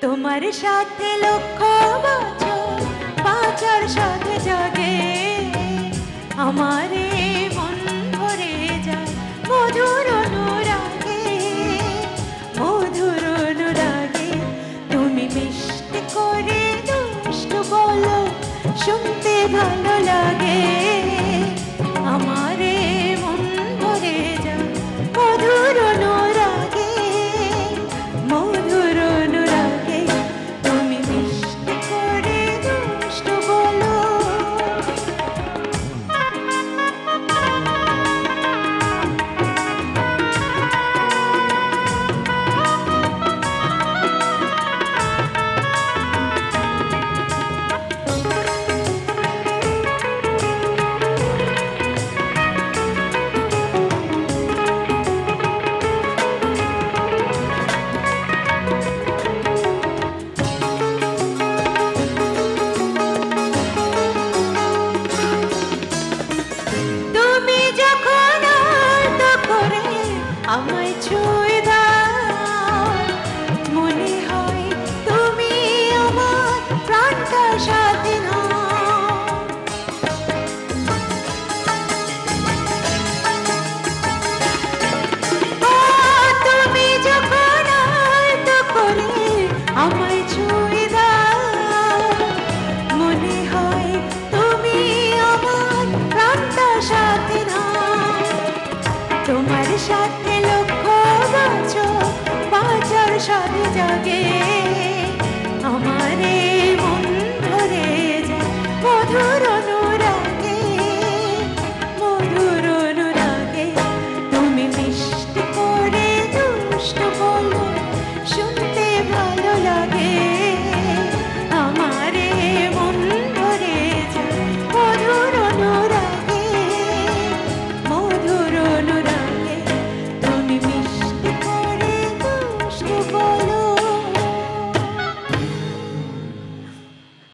তোমার সাথে লক্ষ বছর বাঁচার সাথে জাগে আমারে মন ভরে যায় মধুর অনুরাগে মধুর অনুরাগে তুমি মিষ্টি করে দুষ্টু বলো শুনতে ভালো লাগে আমারে মন ভরে যায় মধুর অনুরাগে মধুর অনুরাগে তুমি মিষ্টি করে দুষ্টু বলো আমায় ছুঁয়ে দাও মনে হয় তুমি আমার প্রাণটা সাথে নাও তুমি যখন আলতো করে আমায় ছুঁয়ে দাও মনে হয় তুমি আমার প্রাণটা সাথে নাও তোমার সাথে লক্ষ বছর বাঁচার সাথে জাগে